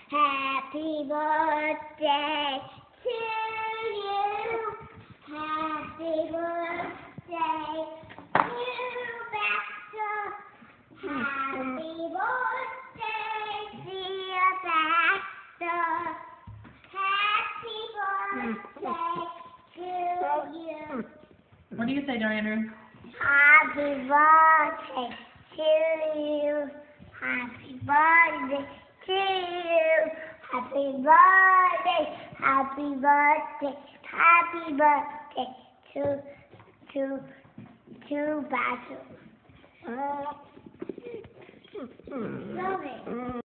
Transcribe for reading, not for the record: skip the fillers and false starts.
Happy birthday to you. Happy birthday to Baxter. Happy birthday, dear Baxter. Happy birthday to you. What do you say, Andrew? Happy birthday to you. Happy birthday to you. Happy birthday. Happy birthday. Happy birthday to Basil. Love it.